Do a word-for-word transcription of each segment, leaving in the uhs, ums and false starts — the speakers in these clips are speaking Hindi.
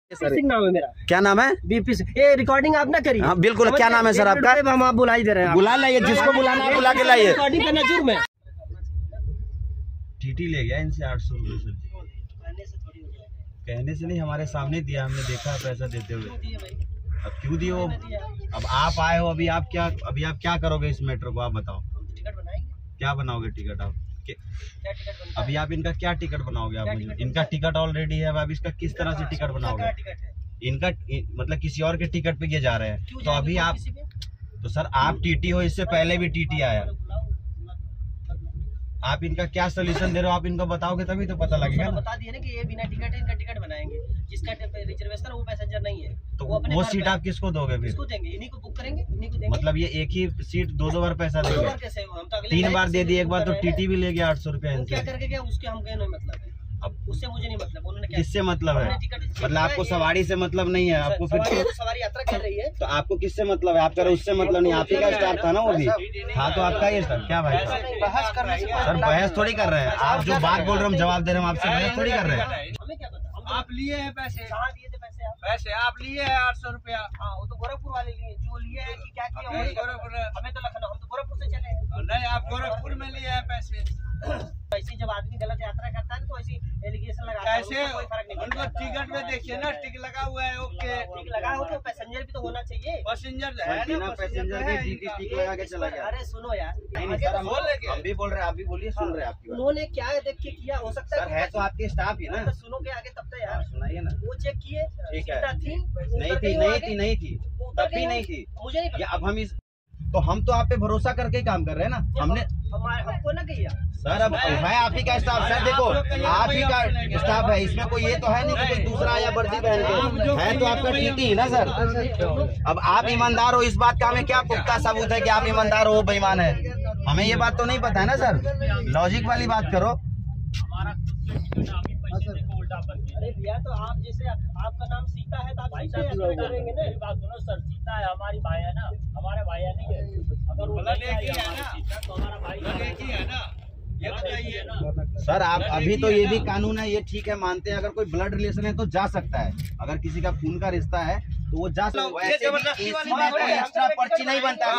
सर नाम है मेरा। क्या नाम है? बीपी से। ये रिकॉर्डिंग आप ना करिए। हाँ बिल्कुल। क्या नाम है सर आपका? हम आप बुला ही दे रहे हैं। बुला लाइए, जिसको बुलाना है बुला के लाइए। रिकॉर्डिंग करना जुर्म है। टीटी ले गया इनसे आठ सौ रुपये सर। कहने से नहीं, हमारे सामने दिया, हमने देखा पैसा देते हुए। अब क्यों दिए हो? अब आप आए हो, अभी आप क्या अभी आप क्या करोगे इस मैटर को? आप बताओ। क्या बनाओगे टिकट आप? अभी आप इनका क्या टिकट बनाओगे? आप मुझे इनका टिकट ऑलरेडी है, अब आप इसका किस तरह से टिकट बनाओगे? इनका मतलब किसी और के टिकट पे ये जा रहे हैं, तो अभी आप तो सर आप टीटी हो, इससे पहले भी टीटी आया। आप इनका क्या सोल्यूशन दे रहे हो? आप इनको बताओगे तभी तो पता लगेगा। बता दिए ना कि ये बिना टिकट है, इनका टिकट बनाएंगे। जिसका रिजर्वेशन है वो पैसेंजर नहीं है, तो वो, वो सीट आप किसको दोगे फिर? किसको देंगे? इन्हीं को बुक करेंगे, इन्हीं को देंगे। मतलब ये एक ही सीट दो दो बार पैसा देंगे? हम तो तीन बार दे दिए, एक बार तो टीटी भी ले गया आठ सौ रुपया। क्या करके क्या उसके हम कहने मतलब है? अब उससे मुझे नहीं मतलब। उन्होंने किससे मतलब है? मतलब आपको सवारी से मतलब नहीं है? आपको फिर सवारी यात्रा कर रही है, तो आपको किससे मतलब है? आप कह रहे उससे मतलब नहीं, आप ही का स्टाफ था ना वो भी। हाँ तो आपका ये स्टाफ क्या भाई? बहस करने से सर बहस थोड़ी कर रहे हैं आप, जो बात बोल रहे हैं हम जवाब दे रहे हैं, आपसे बहस थोड़ी कर रहे हैं। हमें क्या पता? आप लिए हैं पैसे? कहाँ दिए थे पैसे? आप पैसे आप लिए हैं आठ सौ रुपया। हाँ वो तो गोरखपुर वाले लिए, जो लिए है कि क्या किया? गोरखपुर हमें तो लखनऊ, हम तो गोरखपुर से चले हैं। नहीं, आप गोरखपुर में लिए हैं पैसे। ऐसे जब आदमी गलत यात्रा करता है तो ऐसी एलिगेशन लगाता है, कैसे? कोई फर्क नहीं उनको पड़ता। टिकट में देखिए ना, टिक लगा हुआ है। ओके, टिक लगा हो तो पैसेंजर भी तो होना चाहिए। पैसेंजर है ना, पैसेंजर के टीटी टिक लगा के चला गया। अरे सुनो यार, नहीं नहीं सर, हम हम भी बोल रहे हैं, आप भी बोलिए, सुन रहे हैं आपकी बात। उन्होंने क्या देख के किया? हो सकता सर है तो आपके स्टाफ ही ना। है सुनो के आगे तब तक यार सुनाइए ना। वो चेक किए, ठीक है। थी नहीं थी नहीं थी नहीं थी तब भी नहीं थी। मुझे नहीं पता। अब हम इस तो हम तो आप पे भरोसा करके ही काम कर रहे हैं ना। हमने हमको ना किया सर, अब है आप ही का स्टाफ। सर देखो आप ही का स्टाफ है, इसमें कोई ये तो है नहीं कि कोई दूसरा या वर्दी पहन के है, तो आपका टीटी है ना सर। अब आप ईमानदार हो, इस बात का हमें क्या पुख्ता सबूत है कि आप ईमानदार हो, बेईमान है? हमें ये बात तो नहीं पता है ना सर। लॉजिक वाली बात करो। अरे भैया तो आप जैसे आपका नाम सीता है तो आप सीता करेंगे ना? बात सुनो सर, सीता है हमारी भाई है ना, हमारे भाई है नहीं है। अगर वो एक ही है ना तो हमारा भाई एक ही है ना, ये बताइए ना सर। आप अभी तो ये भी कानून है, ये ठीक है, मानते हैं। अगर कोई ब्लड रिलेशन है तो जा सकता है, अगर किसी का खून का रिश्ता है तो वो जा सकता है। एक्स्ट्रा पर्ची नहीं बनता।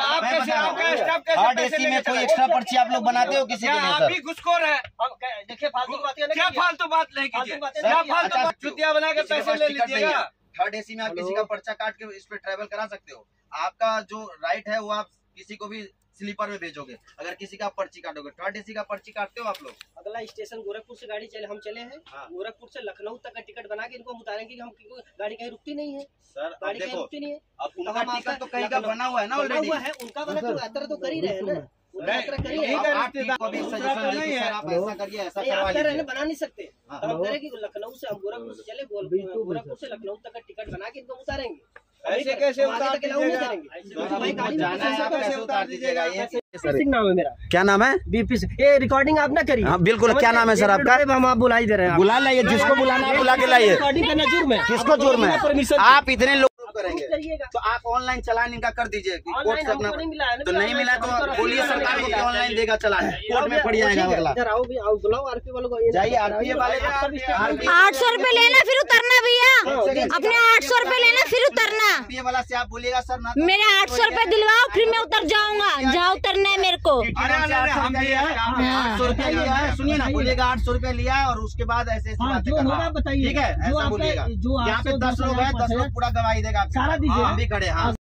थर्ड एसी में कोई एक्स्ट्रा पर्ची आप लोग बनाते हो किसी के लिए? आप ही घुसखोर है। देखिए फालतू बातें क्या फालतू बात नहीं कीजिए, क्या फालतू चुतिया बना के पैसे ले लीजिएगा। थर्ड एसी में आप किसी का पर्चा काट के इस पे ट्रेवल करा सकते हो। आपका जो राइट है वो आप किसी को भी स्लीपर में भेजोगे, अगर किसी का पर्ची काटोगे। थर्ड एसी का पर्ची काटते हो आप लोग? अगला स्टेशन गोरखपुर से गाड़ी चले, हम चले हैं। हाँ। गोरखपुर से लखनऊ तक का टिकट बना के इनको हम उतारेंगे कि हम गाड़ी कहीं रुकती नहीं है सर। गाड़ी कहीं रुकती नहीं है। अब उनका टिकट तो कहीं का बना हुआ है ना ऑलरेडी। हुआ है उनका बना तो यात्रा तो कर ही रहे हैं ना, यात्रा कर ही रहे हैं। ऐसा बना नहीं सकते। हम करेंगे लखनऊ से, हम गोरखपुर से चले, गोरखपुर से लखनऊ तक का टिकट बना के इनको उतारेंगे। ऐसे कैसे उतार दीजिएगा? नाम है मेरा। क्या नाम है? बीपी से। ये रिकॉर्डिंग आप ना करिए। हाँ बिल्कुल। क्या नाम है सर आपका? हम आप बुला ही दे रहे हैं। बुला लाइए, जिसको बुलाना है बुला के लाइए। रिकॉर्डिंग करना जुर्म है। किसको जुर्म है? आप इतने लोग करेंगे तो आप ऑनलाइन चलान इनका कर दीजिए। कोर्ट से अपना नहीं मिला है तो नहीं मिला तो बोलिए सरकार को कि ऑनलाइन देगा चलान, कोर्ट में पड़ जाएगा अगला। बुलाओ आरपी वालों को। जाइए आरपी वाले। आठ सौ रूपए लेना फिर उतरना भैया, अपने आठ सौ रूपए लेना फिर उतरना। आरपी वाला से आप बोलिएगा सर ना, मेरे आठ सौ रूपए दिलवाओ फिर मैं उतर जाऊंगा, जहाँ उतरना है मेरे को। आठ सौ रुपया लिया है, सुनिए ना, बोलिएगा आठ सौ रुपया लिया है और उसके बाद ऐसे ऐसी बातें करवा। ठीक है, ऐसा बोलिएगा। यहाँ पे दस लोग हैं, दस लोग पूरा गवाही देगा, सारा दीजिए, हम भी खड़े। हाँ।